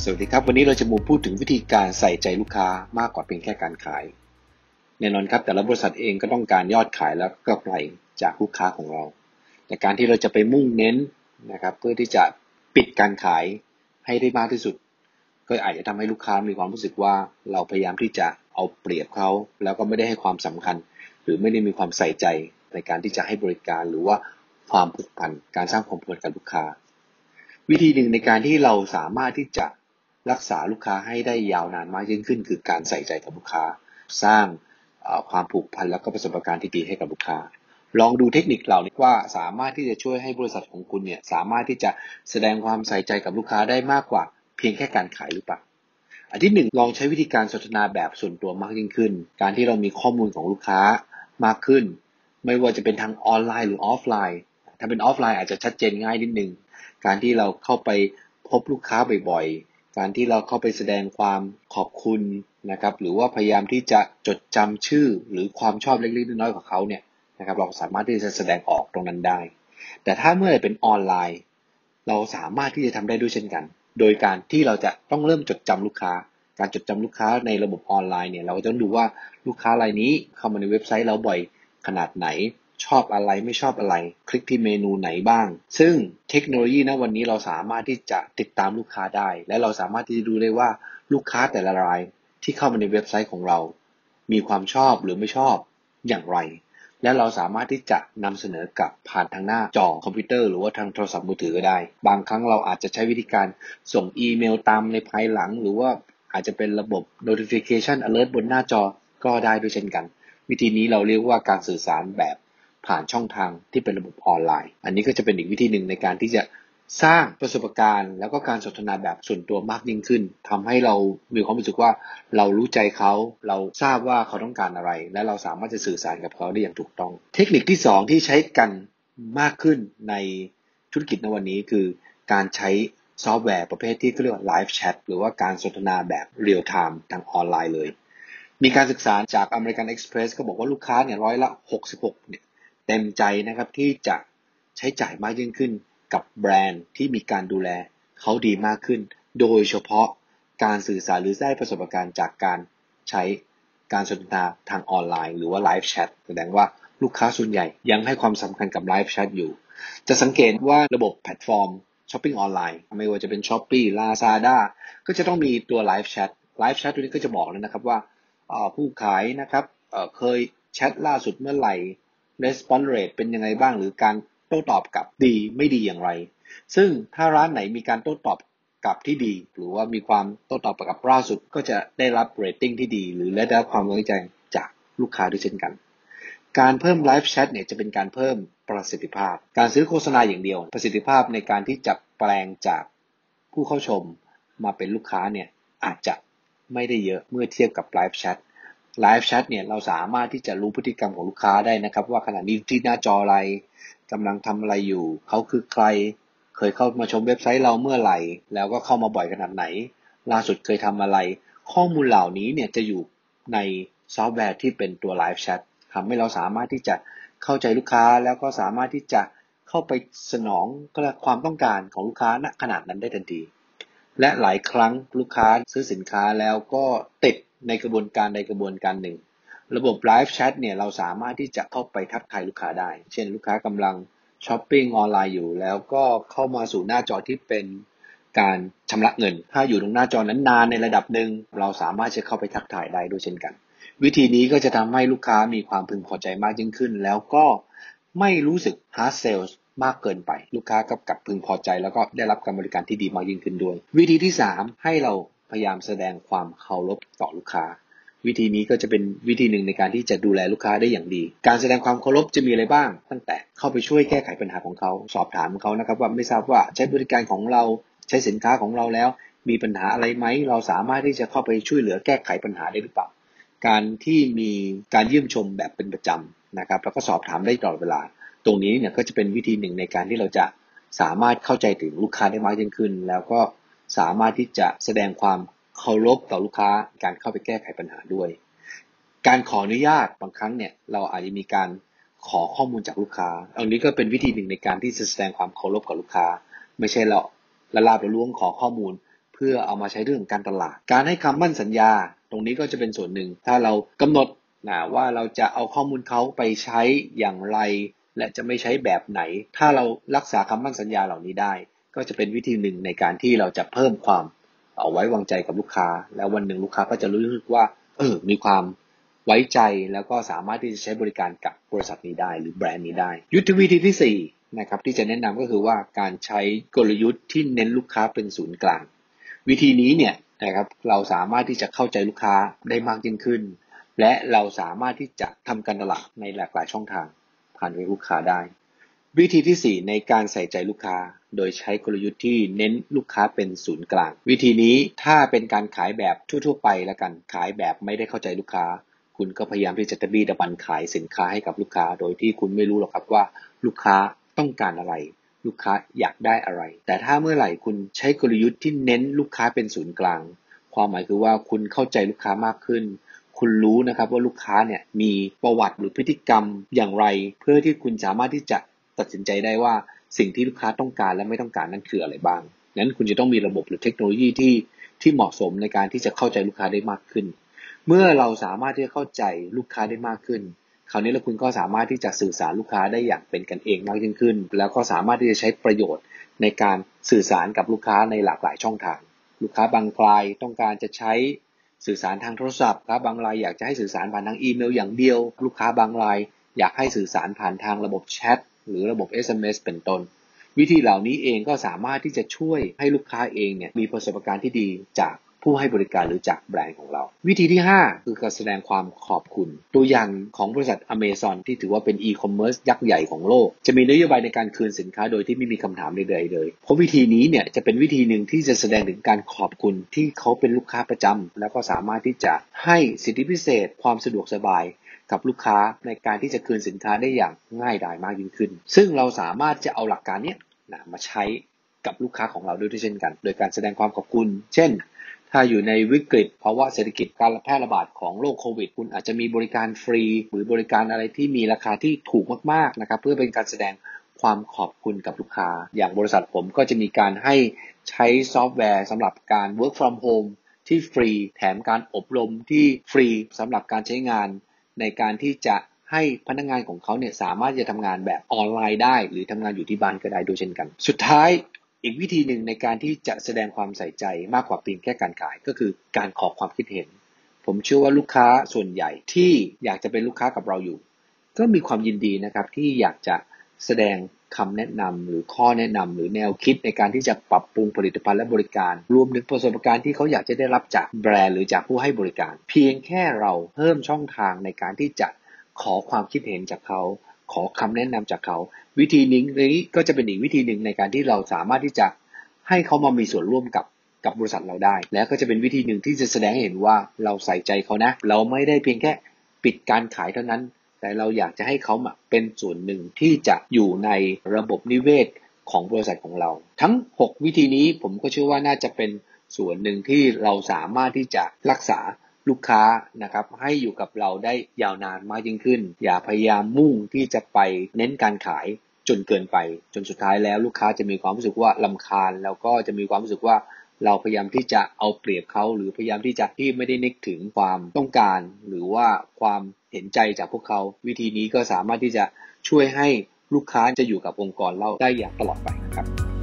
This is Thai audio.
สวัสดีครับวันนี้เราจะมาพูดถึงวิธีการใส่ใจลูกค้ามากกว่าเพียงแค่การขายแน่นอนครับแต่ละบริษัทเองก็ต้องการยอดขายและกำไรจากลูกค้าของเราแต่การที่เราจะไปมุ่งเน้นนะครับเพื่อที่จะปิดการขายให้ได้มากที่สุดก็อาจจะทำให้ลูกค้ามีความรู้สึกว่าเราพยายามที่จะเอาเปรียบเขาแล้วก็ไม่ได้ให้ความสำคัญหรือไม่ได้มีความใส่ใจในการที่จะให้บริการหรือว่าความผูกพันการสร้างความผูกพันกับลูกค้าวิธีหนึ่งในการที่เราสามารถที่จะรักษาลูกค้าให้ได้ยาวนานมากยิ่งขึ้นคือการใส่ใจกับลูกค้าสร้างความผูกพันแล้วก็ประสบการณ์ที่ดีให้กับลูกค้าลองดูเทคนิคเหล่านี้ว่าสามารถที่จะช่วยให้บริษัทของคุณเนี่ยสามารถที่จะแสดงความใส่ใจกับลูกค้าได้มากกว่าเพียงแค่การขายหรือเปล่าอันที่หนึ่งลองใช้วิธีการสนทนาแบบส่วนตัวมากยิ่งขึ้นการที่เรามีข้อมูลของลูกค้ามากขึ้นไม่ว่าจะเป็นทางออนไลน์หรือออฟไลน์ถ้าเป็นออฟไลน์อาจจะชัดเจนง่ายนิดนึงการที่เราเข้าไปพบลูกค้าบ่อยๆการที่เราเข้าไปแสดงความขอบคุณนะครับหรือว่าพยายามที่จะจดจำชื่อหรือความชอบเล็กๆน้อยๆของเขาเนี่ยนะครับเราสามารถที่จะแสดงออกตรงนั้นได้แต่ถ้าเมื่อไหร่เป็นออนไลน์เราสามารถที่จะทำได้ด้วยเช่นกันโดยการที่เราจะต้องเริ่มจดจำลูกค้าการจดจำลูกค้าในระบบออนไลน์เนี่ยเราก็ต้องดูว่าลูกค้ารายนี้เข้ามาในเว็บไซต์เราบ่อยขนาดไหนชอบอะไรไม่ชอบอะไรคลิกที่เมนูไหนบ้างซึ่งเทคโนโลยีณวันนี้เราสามารถที่จะติดตามลูกค้าได้และเราสามารถที่จะดูได้ว่าลูกค้าแต่ละรายที่เข้ามาในเว็บไซต์ของเรามีความชอบหรือไม่ชอบอย่างไรและเราสามารถที่จะนำเสนอกับผ่านทางหน้าจอคอมพิวเตอร์หรือว่าทางโทรศัพท์มือถือก็ได้บางครั้งเราอาจจะใช้วิธีการส่งอีเมลตามในภายหลังหรือว่าอาจจะเป็นระบบ notification alert บนหน้าจอก็ได้ด้วยเช่นกันวิธีนี้เราเรียกว่าการสื่อสารแบบผ่านช่องทางที่เป็นระบบออนไลน์อันนี้ก็จะเป็นอีกวิธีหนึ่งในการที่จะสร้างประสบการณ์แล้วก็การสนทนาแบบส่วนตัวมากยิ่งขึ้นทำให้เรามีความรู้สึกว่าเรารู้ใจเขาเราทราบว่าเขาต้องการอะไรและเราสามารถจะสื่อสารกับเขาได้อย่างถูกต้องเทคนิคที่สองที่ใช้กันมากขึ้นในธุรกิจในวันนี้คือการใช้ซอฟต์แวร์ประเภทที่เรียกว่า Live Chat หรือว่าการสนทนาแบบ Real Time ทางออนไลน์เลยมีการศึกษาจาก American Express ก็บอกว่าลูกค้าเนี่ย66%เนี่ยเต็มใจนะครับที่จะใช้จ่ายมากยิ่งขึ้นกับแบรนด์ที่มีการดูแลเขาดีมากขึ้นโดยเฉพาะการสื่อสารหรือได้ประสบการณ์จากการใช้การสนทนาทางออนไลน์หรือว่า Live Chat แสดงว่าลูกค้าส่วนใหญ่ยังให้ความสำคัญกับ Live Chat อยู่จะสังเกตว่าระบบแพลตฟอร์มช้อปปิ้งออนไลน์ไม่ว่าจะเป็น Shopee Lazada ก็จะต้องมีตัว Live Chat Live Chat ตัวนี้ก็จะบอกเลยนะครับว่าผู้ขายนะครับเคยแชทล่าสุดเมื่อไหร่ response rate เป็นยังไงบ้างหรือการโต้ตอบกลับดีไม่ดีอย่างไรซึ่งถ้าร้านไหนมีการโต้ตอบกลับที่ดีหรือว่ามีความโต้ตอบกลับล่าสุดก็จะได้รับเรตติ้งที่ดีหรือได้รับความไว้ใจจากลูกค้าด้วยเช่นกันการเพิ่มไลฟ์แชทเนี่ยจะเป็นการเพิ่มประสิทธิภาพการซื้อโฆษณาอย่างเดียวประสิทธิภาพในการที่จะแปลงจากผู้เข้าชมมาเป็นลูกค้าเนี่ยอาจจะไม่ได้เยอะเมื่อเทียบกับไลฟ์แชทเนี่ยเราสามารถที่จะรู้พฤติกรรมของลูกค้าได้นะครับว่าขณะนี้ที่หน้าจออะไรกำลังทำอะไรอยู่เขาคือใครเคยเข้ามาชมเว็บไซต์เราเมื่อไหร่แล้วก็เข้ามาบ่อยขนาดไหนล่าสุดเคยทำอะไรข้อมูลเหล่านี้เนี่ยจะอยู่ในซอฟต์แวร์ที่เป็นตัวไลฟ์แชททำให้เราสามารถที่จะเข้าใจลูกค้าแล้วก็สามารถที่จะเข้าไปสนองความต้องการของลูกค้าณขนาดนั้นได้ทันทีและหลายครั้งลูกค้าซื้อสินค้าแล้วก็ติดในกระบวนการใดกระบวนการหนึ่งระบบ Live Chat เนี่ยเราสามารถที่จะเข้าไปทักทายลูกค้าได้เช่นลูกค้ากำลังช้อปปิ้งออนไลน์อยู่แล้วก็เข้ามาสู่หน้าจอที่เป็นการชำระเงินถ้าอยู่ตรงหน้าจอนั้นนานในระดับหนึ่งเราสามารถจะเข้าไปทักทายได้ด้วยเช่นกันวิธีนี้ก็จะทำให้ลูกค้ามีความพึงพอใจมากยิ่งขึ้นแล้วก็ไม่รู้สึก hard sales มากเกินไปลูกค้ากับพึงพอใจแล้วก็ได้รับการบริการที่ดีมากยิ่งขึ้นด้วยวิธีที่3ให้เราพยายามแสดงความเคารพต่อลูกค้าวิธีนี้ก็จะเป็นวิธีหนึ่งในการที่จะดูแลลูกค้าได้อย่างดีการแสดงความเคารพจะมีอะไรบ้างตั้งแต่เข้าไปช่วยแก้ไขปัญหาของเขาสอบถามเขานะครับว่าไม่ทราบว่าใช้บริการของเราใช้สินค้าของเราแล้วมีปัญหาอะไรไหมเราสามารถที่จะเข้าไปช่วยเหลือแก้ไขปัญหาได้หรือเปล่าการที่มีการเยี่ยมชมแบบเป็นประจำนะครับแล้วก็สอบถามได้ตลอดเวลาตรงนี้เนี่ยก็จะเป็นวิธีหนึ่งในการที่เราจะสามารถเข้าใจถึงลูกค้าได้มากยิ่งขึ้นแล้วก็สามารถที่จะแสดงความเคารพต่อลูกค้าการเข้าไปแก้ไขปัญหาด้วยการขออนุญาตบางครั้งเนี่ยเราอาจจะมีการขอข้อมูลจากลูกค้าอันนี้ก็เป็นวิธีหนึ่งในการที่จะแสดงความเคารพกับลูกค้าไม่ใช่เราละลาบละล้วงขอข้อมูลเพื่อเอามาใช้เรื่องการตลาดการให้คำมั่นสัญญาตรงนี้ก็จะเป็นส่วนหนึ่งถ้าเรากำหนดว่าเราจะเอาข้อมูลเขาไปใช้อย่างไรและจะไม่ใช้แบบไหนถ้าเรารักษาคำมั่นสัญญาเหล่านี้ได้ก็จะเป็นวิธีหนึ่งในการที่เราจะเพิ่มความเอาไว้วางใจกับลูกค้าแล้ววันหนึ่งลูกค้าก็จะรู้สึกว่ามีความไว้ใจแล้วก็สามารถที่จะใช้บริการกับบริษัทนี้ได้หรือแบรนด์นี้ได้ยุทธวิธีที่4นะครับที่จะแนะนำก็คือว่าการใช้กลยุทธ์ที่เน้นลูกค้าเป็นศูนย์กลางวิธีนี้เนี่ยนะครับเราสามารถที่จะเข้าใจลูกค้าได้มากยิ่งขึ้นและเราสามารถที่จะทำการตลาดในหลากหลายช่องทางผ่านลูกค้าได้วิธีที่4ในการใส่ใจลูกค้าโดยใช้กลยุทธ์ที่เน้นลูกค้าเป็นศูนย์กลางวิธีนี้ถ้าเป็นการขายแบบทั่วๆไปแล้วกันขายแบบไม่ได้เข้าใจลูกค้าคุณก็พยายามที่จะตะบี้ตะบันขายสินค้าให้กับลูกค้าโดยที่คุณไม่รู้หรอกครับว่าลูกค้าต้องการอะไรลูกค้าอยากได้อะไรแต่ถ้าเมื่อไหร่คุณใช้กลยุทธ์ที่เน้นลูกค้าเป็นศูนย์กลางความหมายคือว่าคุณเข้าใจลูกค้ามากขึ้นคุณรู้นะครับว่าลูกค้าเนี่ยมีประวัติหรือพฤติกรรมอย่างไรเพื่อที่คุณสามารถที่จะตัดสินใจได้ว่าสิ่งที่ลูกค้าต้องการและไม่ต้องการนั้นคืออะไรบ้างงั้นคุณจะต้องมีระบบหรือเทคโนโลยีที่เหมาะสมในการที่จะเข้าใจลูกค้าได้มากขึ้นเมื่อเราสามารถที่จะเข้าใจลูกค้าได้มากขึ้นคราวนี้แล้วคุณก็สามารถที่จะสื่อสารลูกค้าได้อย่างเป็นกันเองมากยิ่งขึ้นแล้วก็สามารถที่จะใช้ประโยชน์ในการสื่อสารกับลูกค้าในหลากหลายช่องทางลูกค้าบางรายต้องการจะใช้สื่อสารทางโทรศัพท์ครับบางรายอยากจะให้สื่อสารผ่านทางอีเมลอย่างเดียวลูกค้าบางรายอยากให้สื่อสารผ่านทางระบบแชทหรือระบบ SMS เป็นต้นวิธีเหล่านี้เองก็สามารถที่จะช่วยให้ลูกค้าเองเนี่ยมีประสบการณ์ที่ดีจากผู้ให้บริการหรือจากแบรนด์ของเราวิธีที่5คือการแสดงความขอบคุณตัวอย่างของบริษัท Amazon ที่ถือว่าเป็นอีคอมเมิร์ซยักษ์ใหญ่ของโลกจะมีนโยบายในการคืนสินค้าโดยที่ไม่มีคำถามใดๆเลยเพราะวิธีนี้เนี่ยจะเป็นวิธีหนึ่งที่จะแสดงถึงการขอบคุณที่เขาเป็นลูกค้าประจำแล้วก็สามารถที่จะให้สิทธิพิเศษความสะดวกสบายกับลูกค้าในการที่จะคืนสินค้าได้อย่างง่ายดายมากยิ่งขึ้นซึ่งเราสามารถจะเอาหลักการนี้มาใช้กับลูกค้าของเราด้วยเช่นกันโดยการแสดงความขอบคุณเช่นถ้าอยู่ในวิกฤตภาวะเศรษฐกิจการแพร่ระบาดของโรคโควิดคุณอาจจะมีบริการฟรีหรือบริการอะไรที่มีราคาที่ถูกมากๆนะครับเพื่อเป็นการแสดงความขอบคุณกับลูกค้าอย่างบริษัทผมก็จะมีการให้ใช้ซอฟต์แวร์สำหรับการ work from home ที่ฟรีแถมการอบรมที่ฟรีสำหรับการใช้งานในการที่จะให้พนักงานของเขาเนี่ยสามารถจะทำงานแบบออนไลน์ได้หรือทำงานอยู่ที่บ้านก็ได้ด้วยเช่นกันสุดท้ายอีกวิธีหนึ่งในการที่จะแสดงความใส่ใจมากกว่าเพียงแค่การขายก็คือการขอความคิดเห็นผมเชื่อว่าลูกค้าส่วนใหญ่ที่อยากจะเป็นลูกค้ากับเราอยู่ก็มีความยินดีนะครับที่อยากจะแสดงคำแนะนำหรือข้อแนะนำหรือแนวคิดในการที่จะปรับปรุงผลิตภัณฑ์และบริการรวมถึงประสบการณ์ที่เขาอยากจะได้รับจากแบรนด์หรือจากผู้ให้บริการเพียงแค่เราเพิ่มช่องทางในการที่จะขอความคิดเห็นจากเขาขอคำแนะนำจากเขาวิธีนี้ก็จะเป็นอีกวิธีหนึ่งในการที่เราสามารถที่จะให้เขามามีส่วนร่วมกับบริษัทเราได้และก็จะเป็นวิธีหนึ่งที่จะแสดงให้เห็นว่าเราใส่ใจเขานะเราไม่ได้เพียงแค่ปิดการขายเท่านั้นแต่เราอยากจะให้เขาเป็นส่วนหนึ่งที่จะอยู่ในระบบนิเวศของบริษัทของเราทั้ง6วิธีนี้ผมก็เชื่อว่าน่าจะเป็นส่วนหนึ่งที่เราสามารถที่จะรักษาลูกค้านะครับให้อยู่กับเราได้ยาวนานมากยิ่งขึ้นอย่าพยายามมุ่งที่จะไปเน้นการขายจนเกินไปจนสุดท้ายแล้วลูกค้าจะมีความรู้สึกว่ารำคาญแล้วก็จะมีความรู้สึกว่าเราพยายามที่จะเอาเปรียบเขาหรือพยายามที่จะไม่ได้นึกถึงความต้องการหรือว่าความเห็นใจจากพวกเขาวิธีนี้ก็สามารถที่จะช่วยให้ลูกค้าจะอยู่กับองค์กรเราได้อย่างตลอดไปนะครับ